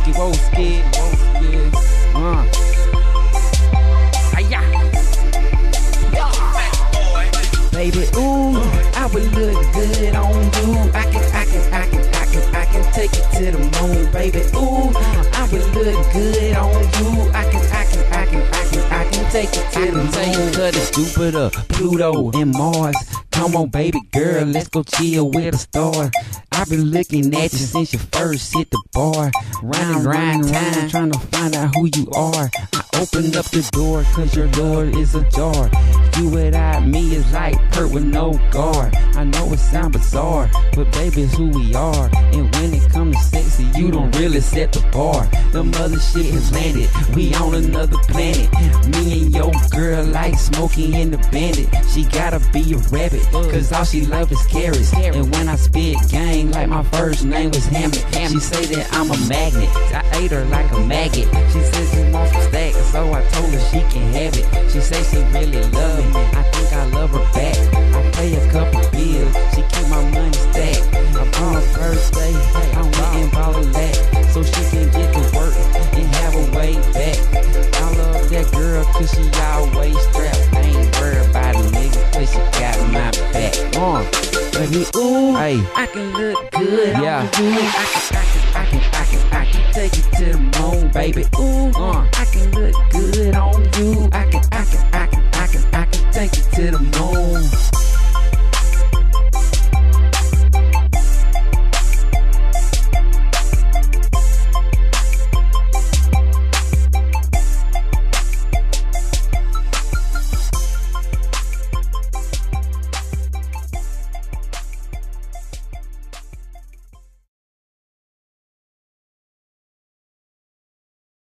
Woski, baby, ooh, I would look good on you. I can take it to the moon, baby. Ooh, I would look good on you. I can take it to the moon. To the Jupiter, Pluto, and Mars. Come on, baby girl, let's go chill with the stars. I've been looking at you since you first hit the bar. Round, trying to find out who you are. I opened up the door, cause your door is ajar. You without me is like Pert with no guard. I know it sounds bizarre, but baby, it's who we are. And when it comes to sexy, you don't really set the bar. The mother shit has landed, we on another planet. Me and your girl like Smokey and the Bandit. She gotta be a rabbit, cause all she love is carrots. And when I spit game, like my first name was Hamlet. She say that I'm a magnet, I ate her like a maggot. She says she wants some stacks, so I told her she can have it. She say she really love me, I think I love her back. I pay a couple bills, she keep my money stacked. On her birthday, I went and bought a lat, so she can get to work and have her way back. I love that girl cause she always strapped. I ain't worried about a nigga cause she got my back. Baby, ooh, hey, I can look good on you. I can take it to the moon, baby. Ooh, I can look good on you. I can take it to the moon.